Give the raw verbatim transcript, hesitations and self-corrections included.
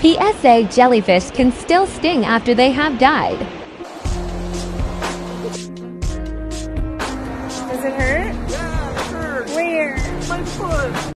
P S A jellyfish can still sting after they have died. Does it hurt? Yeah, it hurts. Where? My foot.